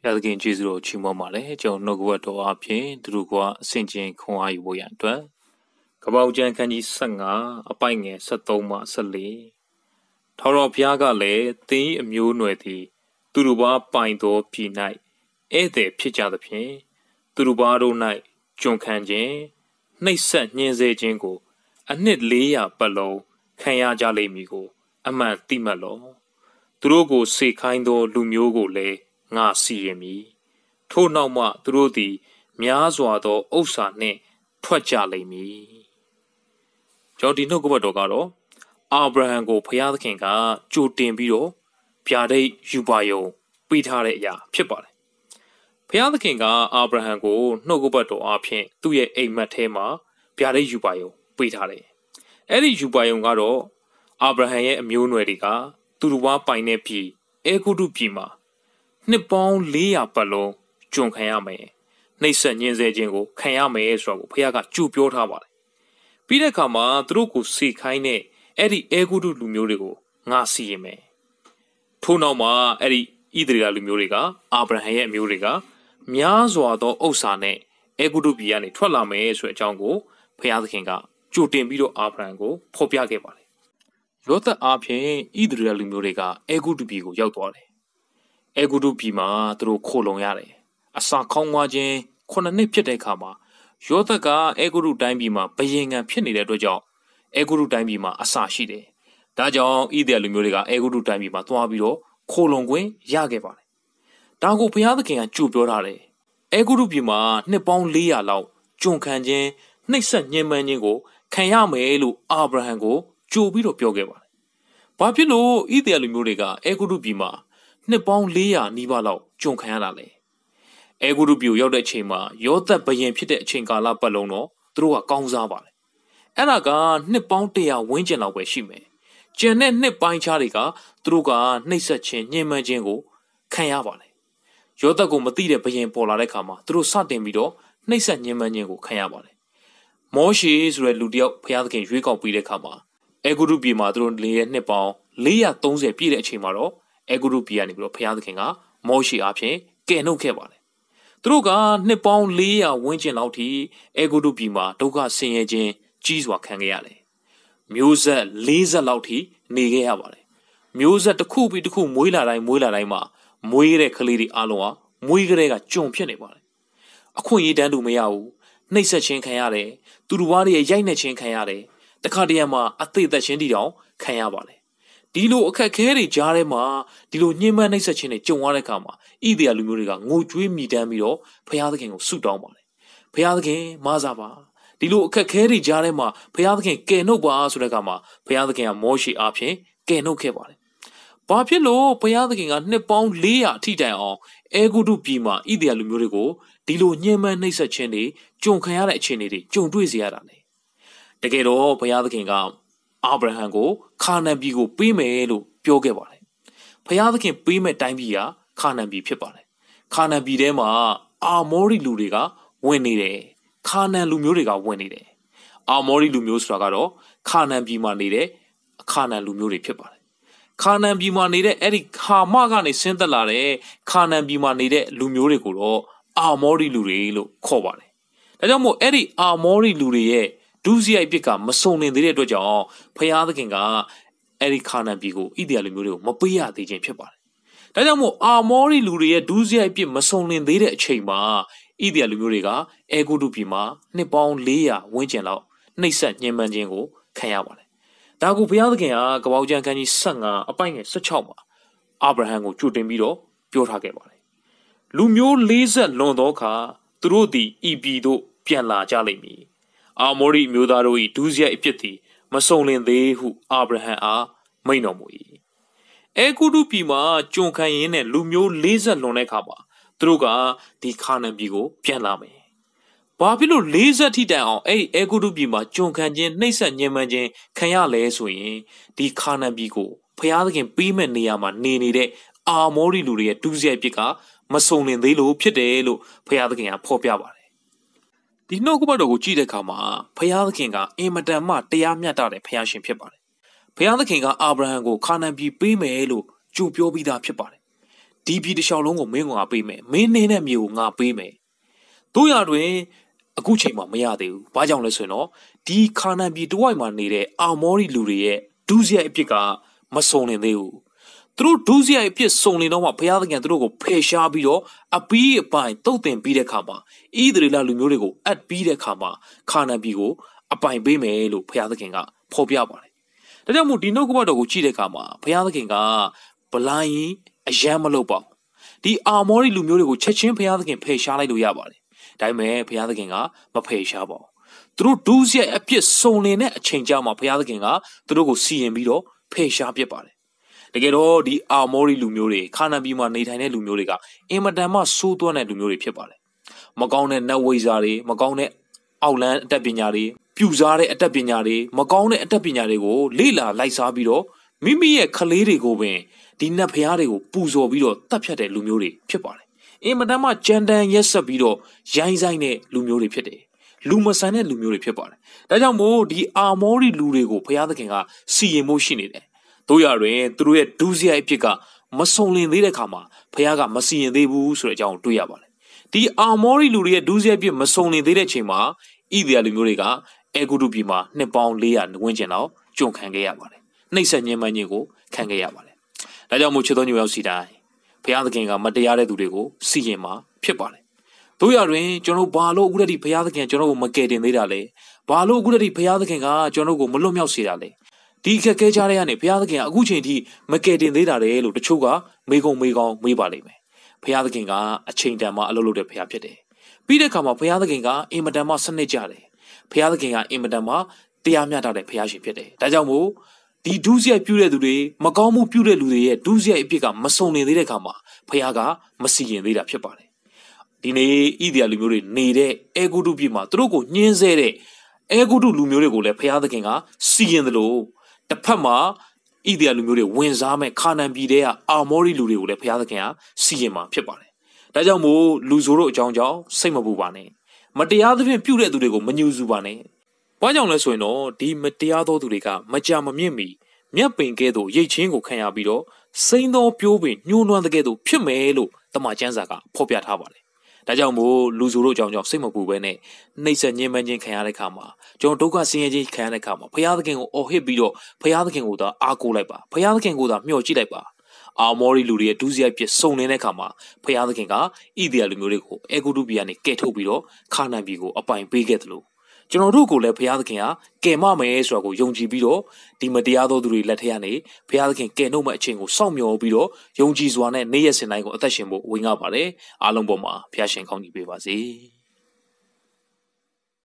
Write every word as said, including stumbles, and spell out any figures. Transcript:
ဘုရားသခင်ကျေးဇူးတော်ချီးမွမ်းပါတယ်ကျွန်တော်နှုတ်ကပတ်တော်အဖြစ်သူတို့ကအစဉ်ကျင်ခွန်အားယူဖို့ရန်အတွက်ကပ္ပဦးကျမ်းခန်းကြီးဆယ့်ငါအပိုက်ငယ်ဆယ့်သုံးမှဆယ့်လေးထာဝရဘုရားကလည်းသင်၏အမျိုးနွယ်သည်သူတို့ဘာပိုင်သောပြည်၌ဧည့်သည်ဖြစ်ကြသဖြင့်သူတို့ဘာတို့၌ကျွန်ခံခြင်းနှိပ်စက်ညှင်းဆဲခြင်းကိုအနှစ်လေးရာပတ်လုံးခံရကြလိမ့်မည်ကိုအမှန်သိမှတ်လော့သူတို့ကိုစေခိုင်းသောလူမျိုးကိုလည်းငါစီရင်မည်ထို့နောက်မှသူတို့သည်များစွာသောဥစ္စာနှင့်ထွက်ကြလိမ့်မည်ကျွန်တော်ဒီနှုတ်ကပတ်တော်ကတော့အာဗြဟံကိုဘုရားသခင်ကကြိုတင်ပြီးတော့ဗျာဒိတ်ယူပါယုံပေးထားတဲ့အရာဖြစ်ပါတယ်ဘုရားသခင်ကအာဗြဟံကိုနှုတ်ကပတ်တော်အဖြစ်သူ့ရဲ့အိမ်မက်ထဲမှာဗျာဒိတ်ယူပါယုံပေးထားတယ်အဲ့ဒီယူပါယုံကတော့အာဗြဟံရဲ့အမျိုးအနွယ်တွေကသူတို့ဘာပိုင်တဲ့ပြည်အေဂုတုပြည်မှာနှစ်ပေါင်းလေးရာပတ်လုံးကျွန်ခံရမယ်နှိပ်စက်ညှင်းဆဲခြင်းကိုခံရမယ်ဆိုတော့ဘုရားကကြိုပြောထားပါတယ်ပြီးတဲ့အခါမှာသူတို့ကိုစေခိုင်းတဲ့အဲ့ဒီအေဂုတုလူမျိုးတွေကိုငါစီရင်မယ်ထို့နောက်မှာအဲ့ဒီဣသရေလလူမျိုးတွေကအာဗြဟံရဲ့အမျိုးတွေကများစွာသောဥစ္စာနဲ့အေဂုတုပြည်ကနေထွက်လာမယ်ဆိုတဲ့အကြောင်းကိုဘုရားသခင်ကကြိုတင်ပြီးတော့အာဗြဟံကိုဖော်ပြခဲ့ပါတယ်ယောသပ်အားဖြင့်ဣသရေလလူမျိုးတွေကအေဂုတုပြည်ကိုရောက်သွားတယ်အေဂုတုပြည်မှာသူတို့ခိုလုံရတယ်အစာခေါင်းဝါခြင်းခုနှစ်နှစ်ဖြစ်တဲ့အခါမှာယောသပ်ကအေဂုတုတိုင်းပြည်မှာဘယင်ငံဖြစ်နေတဲ့အတွက်ကြောင့်အေဂုတုတိုင်းပြည်မှာအစာရှိတယ်ဒါကြောင့်ဣသရေလလူမျိုးတွေကအေဂုတုတိုင်းပြည်မှာသွားပြီးတော့ခိုလုံခွင့်ရခဲ့ပါတယ်ဒါကိုဘုရားသခင်ကကြိုပြောထားတယ်အေဂုတုပြည်မှာနှစ်ပေါင်းလေးရာလောက်ကျွန်ခံခြင်းနှိပ်စက်ညှဉ်းပန်းခြင်းကိုခံရမယ်လို့အာဗြဟံကိုကြိုပြီးတော့ပြောခဲ့ပါတယ်ဘာဖြစ်လို့ဣသရေလလူမျိုးတွေကအေဂုတုပြည်မှာနှစ်ပေါင်းလေးရာနီးပါးလောက်ကျွန်ခံရတာလဲအေဂုတုပြည်ရောက်တဲ့အချိန်မှာယောသပ်ဘယင်ဖြစ်တဲ့အချိန်ကာလပတ်လုံးတော့သူတို့ကကောင်းစားပါတယ်အဲ့ဒါကနှစ်ပေါင်းတရာဝန်းကျင်လောက်ပဲရှိမယ်ကျန်တဲ့နှစ်ပိုင်းခြားတွေကသူတို့ကနှိပ်စက်ခြင်းညှဉ်းပန်းခြင်းကိုခံရပါတယ်ယောသပ်ကိုမသိတဲ့ဘယင်ပေါ်လာတဲ့အခါမှာသူတို့စတင်ပြီးတော့နှိပ်စက်ညှဉ်းပန်းခြင်းကိုခံရပါတယ်မောရှေဆိုတဲ့လူတစ်ယောက်ဘုရားသခင်ရွေးကောက်ပြီးတဲ့အခါမှာအေဂုတုပြည်မှာသူတို့နေရနှစ်ပေါင်းလေးရာသုံးဆယ်ပြည့်တဲ့အချိန်မှာတော့အေဂုတုပြည်ကနေပြီးတော့ဘုရားသခင်ကမောရှေအားဖြင့်ကယ်နှုတ်ခဲ့ပါတယ်သူတို့ကနှစ်ပေါင်းလေးရာဝန်းကျင်လောက်ထိအေဂုတုပြည်မှာဒုက္ခဆင်းရဲခြင်းကြီးစွာခံခဲ့ရတယ်မျိုးဆက်လေးဆက်လောက်ထိနေခဲ့ရပါတယ်မျိုးဆက်တစ်ခုပြီးတစ်ခုမွေးလာတိုင်းမွေးလာတိုင်းမှာမွေးတဲ့ကလေးတွေအားလုံးကမွေးကလေးကကြုံဖြစ်နေပါတယ်အခွင့်အရေးတန်းတူမရဘူးနှိပ်စက်ခြင်းခံရတယ်သူတို့ဘာတွေရိုက်နှက်ခြင်းခံရတယ်တခါတည်းမှာအသေးသက်ခြင်းတီတောင်ခံရပါတယ်ဒီလိုအခက်အခဲတွေကြားထဲမှာဒီလိုညှဉ်းပန်းနှိပ်စက်ခြင်းတွေကြုံရတဲ့အခါမှာဣသရေလလူမျိုးတွေကငိုကြွေးမိတမ်းပြီးတော့ဘုရားသခင်ကိုဆုတောင်းပါတယ်ဘုရားသခင်မဆာပါဒီလိုအခက်အခဲတွေကြားထဲမှာဘုရားသခင်ကယ်နှုတ်ပါဆိုတဲ့အခါမှာဘုရားသခင်ကမောရှေအားဖြင့်ကယ်နှုတ်ခဲ့ပါတယ်ဘာဖြစ်လို့ဘုရားသခင်ကနှစ်ပေါင်းလေးရာအထိတိုင်အောင်အေဂုတုပြည်မှာဣသရေလလူမျိုးတွေကိုဒီလိုညှဉ်းပန်းနှိပ်စက်ခြင်းတွေကြုံခံရတဲ့အခြေအနေတွေကြုံတွေ့စေရတာလေတကယ်တော့ဘုရားသခင်ကအာဗြဟံကိုခါနန်ပြည်ကိုပေးမယ်လို့ပြောခဲ့ပါတယ်ဘုရားသခင်ပေးမဲ့တိုင်းပြည်ကခါနန်ပြည်ဖြစ်ပါတယ်ခါနန်ပြည်ထဲမှာအာမောရိလူတွေကဝင်နေတယ်ခါနန်လူမျိုးတွေကဝင်နေတယ်အာမောရိလူမျိုးဆိုတာကတော့ခါနန်ပြည်မှာနေတဲ့ခါနန်လူမျိုးတွေဖြစ်ပါတယ်ခါနန်ပြည်မှာနေတဲ့အဲ့ဒီခါမကနေဆင်းသက်လာတဲ့ခါနန်ပြည်မှာနေတဲ့လူမျိုးတွေကိုတော့အာမောရိလူတွေလို့ခေါ်ပါတယ်ဒါကြောင့်မို့အဲ့ဒီအာမောရိလူတွေရဲ့ဒုစရိုက်ပြစ်ကမစုံလင်သေးတဲ့အတွက်ကြောင့်ဘုရားသခင်ကအဲ့ဒီခါနန်ပြည်ကိုဣသရေလလူမျိုးတွေကိုမပေးရသေးခြင်းဖြစ်ပါတယ်။ဒါကြောင့်မို့အာမောရိလူတွေရဲ့ဒုစရိုက်ပြစ်မစုံလင်သေးတဲ့အချိန်မှာဣသရေလလူမျိုးတွေကအေဂုတုပြည်မှာနှစ်ပေါင်းလေးရာဝန်းကျင်လောက်နှိပ်စက်ညှဉ်းပန်းခြင်းကိုခံရပါတယ်။ဒါကိုဘုရားသခင်ကကပ္ပဦးကျမ်းခန်းကြီးဆယ့်ငါအပိုက်ငယ်ဆယ့်ခြောက်မှာအာဗြဟံကိုကြိုတင်ပြီးတော့ပြောထားခဲ့ပါတယ်။လူမျိုးလေးဆက်လွန်သောအခါသူတို့သည်ဤပြည်သို့ပြန်လာကြလိမ့်မည်အာမောရိမျိုးသားတို့၏ဒုစရိုက်အဖြစ်သည်မစုံလင်သေးဟုအာဗြဟံအားမိန့်တော်မူ၏အေဂုတုပြည်မှာကျွန်ခံရင်းနဲ့လူမျိုးလေးဆက်လွန်တဲ့အခါမှာသူတို့ကဒီခါနန်ပြည်ကိုပြန်လာမယ်ဘာဖြစ်လို့လေးဆက်ထိတိုင်အောင်အဲ့အေဂုတုပြည်မှာကျွန်ခံခြင်းနှိပ်စက်ညှဉ်းပန်းခြင်းခံရလဲဆိုရင်ဒီခါနန်ပြည်ကိုဘုရားသခင်ပေးမဲ့နေရာမှာနေနေတဲ့အာမောရိလူတွေရဲ့ဒုစရိုက်အဖြစ်ကမစုံလင်သေးလို့ဖြစ်တယ်လို့ဘုရားသခင်ကဖော်ပြပါတယ်ဒီနှုတ်ကပတ်တော်ကိုကြည့်တဲ့အခါမှာဘုရားသခင်ကအင်မတန်မှတရားမျှတတဲ့ဘုရားရှင်ဖြစ်ပါတယ်။ဘုရားသခင်ကအာဗြဟံကိုခါနန်ပြည်ပေးမယ်လို့ကြိုပြောပြီးသားဖြစ်ပါတယ်။ဒီပြည်တစ်လျှောက်လုံးကိုမင်းကငါပေးမယ်မင်းနေတဲ့မြေကိုငါပေးမယ်တို့ရတွင်အခုချိန်မှာမရသေးဘူးဘာကြောင့်လဲဆိုရင်တော့ဒီခါနန်ပြည်တဝိုက်မှာနေတဲ့အာမောရီလူတွေရဲ့ဒုစရိုက်အဖြစ်ကမစုံလင်သေးဘူးသူတို့ဒုစရိုက်အဖြစ်စုံလင်တော့မှဘုရားသခင်သူတို့ကိုဖယ်ရှားပြီးတော့အပီးအပိုင်တုတ်တင်ပြီးတဲ့ခါမှာဣသရေလလူမျိုးတွေကိုအပ်ပြီးတဲ့ခါမှာခါနန်ပြည်ကိုအပိုင်ပေးမယ်လို့ဘုရားသခင်ကဖော်ပြပါတယ်ဒါကြောင့်မို့ဒီနှုတ်ကပတ်တော်ကိုကြည့်တဲ့အခါမှာဘုရားသခင်ကဗလိုင်းရင်အယမ်းမလုပ်ပါဘူးဒီအာမောရီလူမျိုးတွေကိုချက်ချင်းဘုရားသခင်ဖယ်ရှားလိုက်လို့ရပါတယ်ဒါပေမဲ့ဘုရားသခင်ကမဖယ်ရှားပါဘူးသူတို့ဒုစရိုက်အဖြစ်စုံလင်တဲ့အချိန်ကြာမှာဘုရားသခင်ကသူတို့ကိုစီရင်ပြီးတော့ဖယ်ရှားပစ်ပါတယ်တကယ်တော့ဒီအာမောရီလူမျိုးတွေခါနန်ပြည်မှာနေထိုင်တဲ့လူမျိုးတွေကအင်မတန်မှဆိုးသွမ်းတဲ့လူမျိုးတွေဖြစ်ပါတယ်မကောင်းတဲ့နတ်ဝိဇ္ဇာတွေမကောင်းတဲ့အောက်လန်းအတတ်ပညာတွေပြူစားတဲ့အတတ်ပညာတွေမကောင်းတဲ့အတတ်ပညာတွေကိုလေ့လာလိုက်စားပြီးတော့မိမိရဲ့ခလေးတွေကိုပင်ဒီနတ်ဖျားတွေကိုပူဇော်ပြီးတော့တတ်ဖြတ်တဲ့လူမျိုးတွေဖြစ်ပါတယ်အင်မတန်မှကြမ်းတမ်းရက်ဆက်ပြီးတော့ရိုင်းဆိုင်တဲ့လူမျိုးတွေဖြစ်တယ်လူမဆန်တဲ့လူမျိုးတွေဖြစ်ပါတယ်ဒါကြောင့်မို့ဒီအာမောရီလူတွေကိုဘုရားသခင်ကစီရင်မှုရှိနေတယ်တို့ရတွင်သူတို့ရဲ့ဒုစရိုက်အဖြစ်ကမစုံလင်သေးတဲ့ခါမှာဘုရားကမစီရင်သေးဘူးဆိုတဲ့အကြောင်းကိုတွေ့ရပါတယ်ဒီအာမောရီလူတွေရဲ့ဒုစရိုက်အဖြစ်မစုံလင်သေးတဲ့ချိန်မှာဣသရေလလူမျိုးတွေကအေဂုတုပြည်မှာနှစ်ပေါင်းလေးရာဝန်းကျင်လောက်ကြုံခံခဲ့ရပါတယ်နှိပ်စက်ညှဉ်းပန်းခြင်းကိုခံခဲ့ရပါတယ်ဒါကြောင့်မို့ချစ်တော်ညိုရောက်စီတိုင်းဘုရားသခင်ကမတရားတဲ့သူတွေကိုစီရင်မှာဖြစ်ပါတယ်တို့ရတွင်ကျွန်တော်ဘာလို့အခုတည်းဘုရားသခင်ကျွန်တော်ကိုမကယ်တင်သေးတာလဲဘာလို့အခုတည်းဘုရားသခင်ကကျွန်တော်ကိုမလွတ်မြောက်စေတာလဲဒီခက်ခဲကြတဲ့ကနေဘုရားသခင်ကအခုချိန်ထိမကယ်တင်သေးတာလေလို့တချို့ကမေးကုန်မေးကောင်းမေးပါလိမ့်မယ်ဘုရားသခင်ကအချိန်တန်မှအလုပ်လုပ်တဲ့ဘုရားဖြစ်တယ်ပြီးတဲ့အခါမှာဘုရားသခင်ကအင်မတန်မှစနစ်ကြတယ်ဘုရားသခင်ကအင်မတန်မှတရားမျှတတဲ့ဘုရားရှင်ဖြစ်တယ်ဒါကြောင့်မို့ဒီဒုစရိုက်ပြုတဲ့သူတွေမကောင်းမှုပြုတဲ့လူတွေရဲ့ဒုစရိုက်အဖြစ်ကမစုံလင်သေးတဲ့အခါမှာဘုရားကမစီရင်သေးတာဖြစ်ပါတယ်ဒီနေ့ဣသရေလလူမျိုးတွေနေတဲ့အေဂုတုပြည်မှာသူတို့ကိုညှင်းဆဲတဲ့အေဂုတုလူမျိုးတွေကိုလည်းဘုရားသခင်ကစီရင်တယ်လို့တစ်ဖက်မှာဣသရေလလူမျိုးတွေဝင်စားမဲ့ခါနန်ပြည်တဲ့အာမောရီလူတွေကိုလည်းဘုရားသခင်ကစီရင်မှာဖြစ်ပါတယ်ဒါကြောင့်မို့လူဆိုးတို့အကြောင်းကြောင့်စိတ်မပူပါနဲ့မတရားသဖြင့်ပြုတဲ့သူတွေကိုမညှူးဆူပါနဲ့ဘာကြောင့်လဲဆိုရင်တော့ဒီမတရားသောသူတွေကမကြမမြင့်မီမြတ်ပင်ကဲ့သို့ရိတ်ချင်းကိုခံရပြီးတော့စိမ့်သောပြိုးပင်ညှိုးနွမ်းတဲ့ကဲ့သို့ဖြစ်မယ်လို့တမန်ကျမ်းစာကဖော်ပြထားပါတယ်ဒါကြောင့်မို့လူဆိုးတို့အကြောင်းကြောင့်စိတ်မပူဘဲနဲ့နှိပ်စက်ညှဉ်းပန်းခြင်းခံရတဲ့အခါမှာကျွန်တော်ဒုက္ခဆင်းရဲခြင်းခံရတဲ့အခါမှာဘုရားသခင်ကိုအော်ဟစ်ပြီးတော့ဘုရားသခင်ကိုသာအားကိုးလိုက်ပါဘုရားသခင်ကိုသာမျှော်ကြည့်လိုက်ပါအာမောရီလူတွေရဲ့ဒုစရိုက်ပြစ်စုံနေတဲ့အခါမှာဘုရားသခင်ကဣသရေလလူမျိုးတွေကိုအေဂုတုပြည်ကနေကယ်ထုတ်ပြီးတော့ခါနန်ပြည်ကိုအပိုင်ပေးခဲ့တယ်လို့ကျွန်တော်တို့ကိုလည်းဘုရားသခင်ကကယ်မမယ်ဆိုတာကိုယုံကြည်ပြီးတော့ဒီမတရားသောသူတွေလက်ထက်ကနေဘုရားသခင်ကယ်နှုတ်မဲ့အချိန်ကိုစောင့်မျှော်ပြီးတော့ယုံကြည်စွာနဲ့နေ့ရက်စဉ်တိုင်းကိုအသက်ရှင်ဖို့ဝင်ရပါတယ်အားလုံးပေါ်မှာဘုရားရှင်ကောင်းကြီးပေးပါစေ